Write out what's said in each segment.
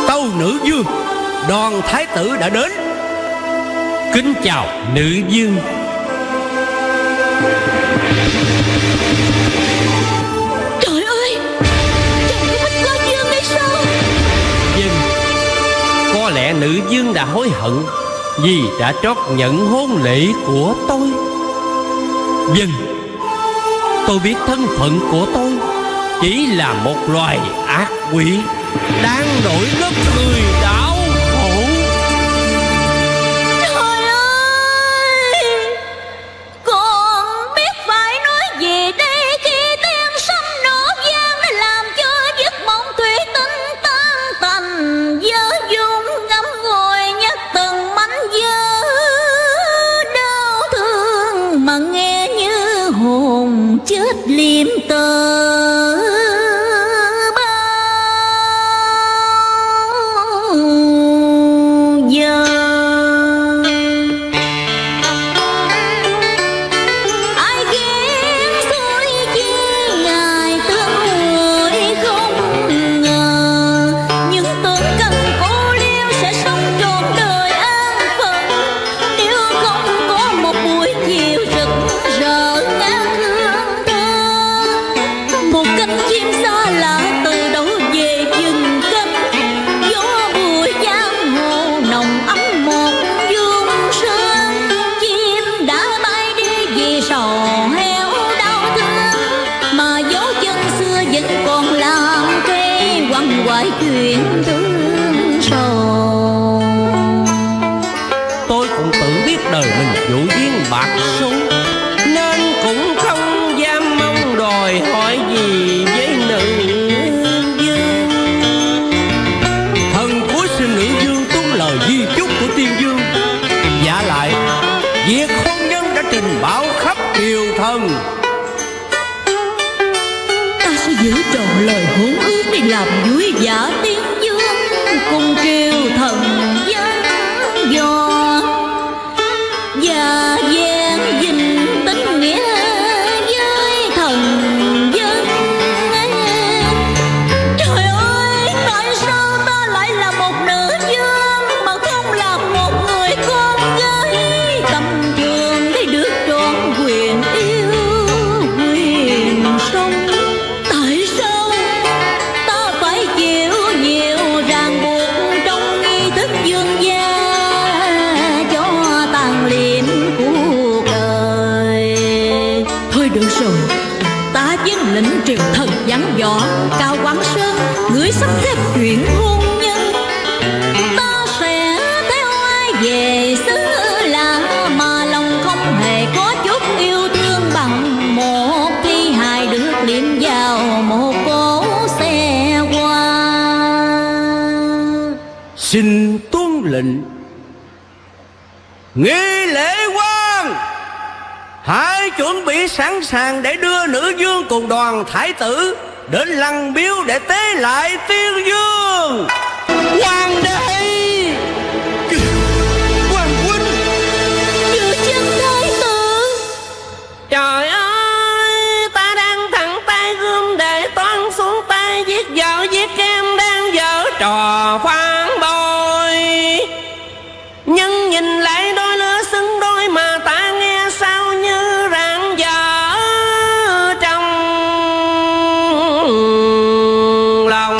Tâu nữ vương, đoàn thái tử đã đến. Kính chào nữ vương. Trời ơi, chồng của Bích Hoa Dương đây sao? Vâng, có lẽ nữ vương đã hối hận vì đã trót nhận hôn lễ của tôi. Vâng, tôi biết thân phận của tôi chỉ là một loài ác quỷ đang đổi đất người đau khổ. Trời ơi, con biết phải nói gì đây khi tiếng sấm nổ vang đã làm cho giấc mộng thủy tinh tan tành. Gió dung ngắm ngồi nhắc từng mảnh vỡ đau thương mà nghe như hồn chết liệm tờ. Tôi cũng tự biết đời mình vụ duyên bạc số, nên cũng không dám mong đòi hỏi gì với nữ vương. Thần cúi xin nữ vương tuân lời di chúc của tiên vương. Dạ lại, việc hôn nhân đã trình báo khắp triều thần. Ta sẽ giữ trọn lời hôn ước để làm vui vẻ tiên vương cùng triều thần dân dò và gian dình tín nghĩa với thần dân. Trời ơi, tại sao ta lại là một nữ vương mà không là một người con gái tầm thường để được trọn quyền yêu quyền sống? Tại sao ta phải chịu nhiều ràng buộc trong nghi thức dương gia cho tàn liệm cuộc đời? Thôi được rồi, ta dân lệnh triều thần vắng võ Cao Quảng Sơn gửi sắp xếp chuyện hôn nhân. Ta sẽ theo ai về xứ lạ mà lòng không hề có chút yêu thương bằng một thi hài được liệm vào một cỗ xe hoa. Xin tuân lệnh. Nghi lễ quan, hãy chuẩn bị sẵn sàng để đưa nữ vương cùng đoàn thái tử đến lăng miếu để tế lại tiên vương. Hoàng đế, hoàng huynh, Giữ chân thái tử. Trời ơi, ta đang thẳng tay gươm để toan xuống tay giết vợ giết em đang dở trò phản bội. Nhưng nhìn lại đôi lứa xứng đôi mà ta nghe sao như rạng dở trong lòng.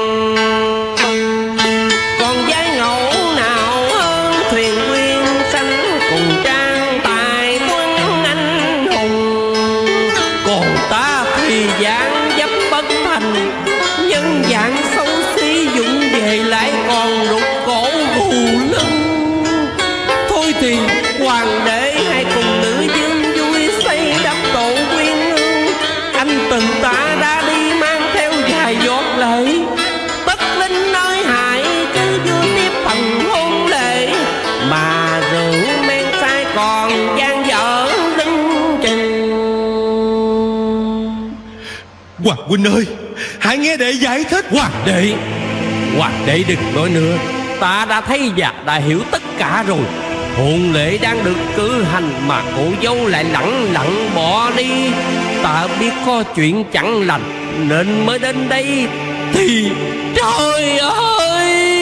Còn giai ngẫu nào hơn thuyền quyên xanh cùng trang tài tuấn anh hùng. Còn ta thì dáng dấp bất thành, nhân dạng xấu xí dụng về lại còn rụt cổ gù lưng. Thôi thì hoàng đế hãy cùng nữ vương vui xây đắp tổ quyên hương. Anh từng ta ra đi mang theo vài giọt lệ, tất linh nơi hại cứ vui tiếp phần hôn lễ. Mà rượu men say còn gian dở lưng chừng. Hoàng huynh ơi, hãy nghe đệ giải thích. Hoàng đế đừng nói nữa, ta đã thấy và đã hiểu tất cả rồi. Hôn lễ đang được cử hành mà cô dâu lại lẳng lặng bỏ đi. Ta biết có chuyện chẳng lành nên mới đến đây. Thì trời ơi,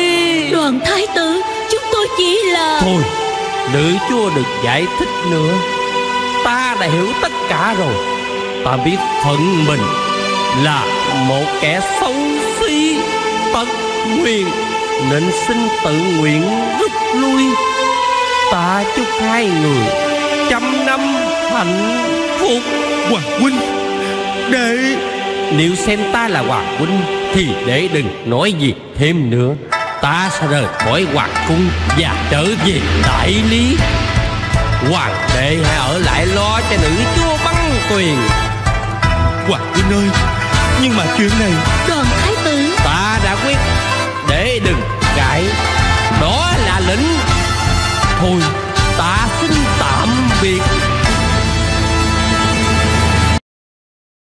Thôi, nữ chúa đừng giải thích nữa. Ta đã hiểu tất cả rồi. Ta biết phận mình là một kẻ xấu xí tật nguyền, nên xin tự nguyện rút lui. Ta chúc hai người trăm năm hạnh phúc. Hoàng huynh, đệ... Nếu xem ta là hoàng huynh thì để đừng nói gì thêm nữa. Ta sẽ rời khỏi hoàng cung và trở về đại lý. Hoàng đệ hãy ở lại lo cho nữ chúa băng tuyền. Hoàng huynh ơi, nhưng mà chuyện này... Đoàn thái tử, Ta đã quyết, để đừng cãi. Đó là lệnh. Thôi, ta xin tạm biệt.